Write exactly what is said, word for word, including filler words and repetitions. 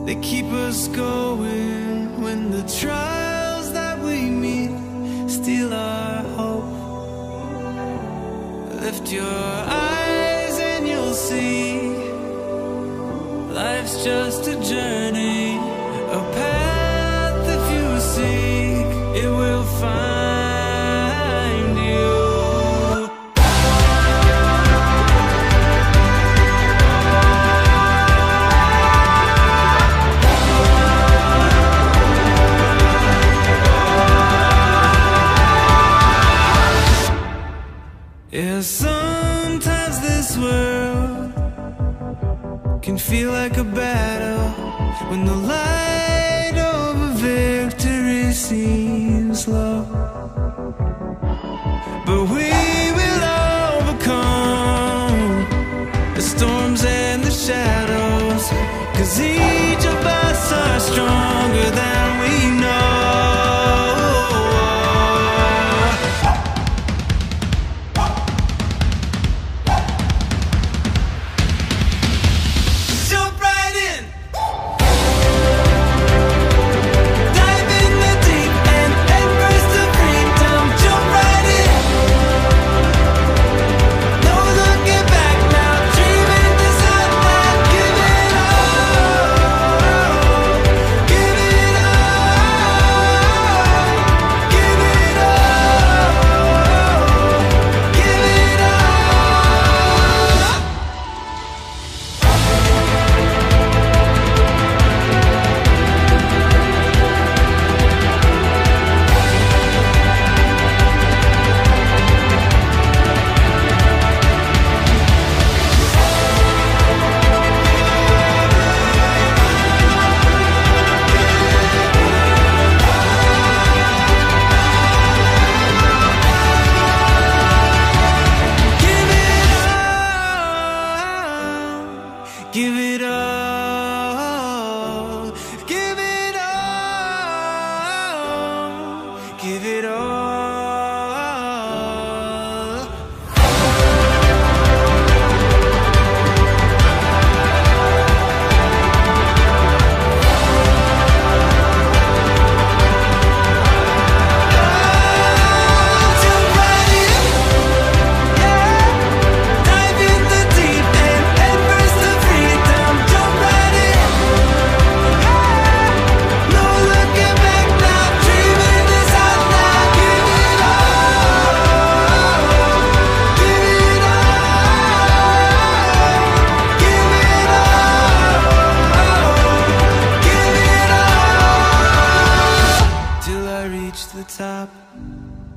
They keep us going when the trials that we meet steal our hope. Lift your eyes and you'll see life's just a journey, a path if you seek, it will find you. Yeah, sometimes this world can feel like a battle when the light of a victory seems low. But we will overcome the storms and the shadows, 'cause each of us are stronger than we know. Give it all, give it all, give it all. The top,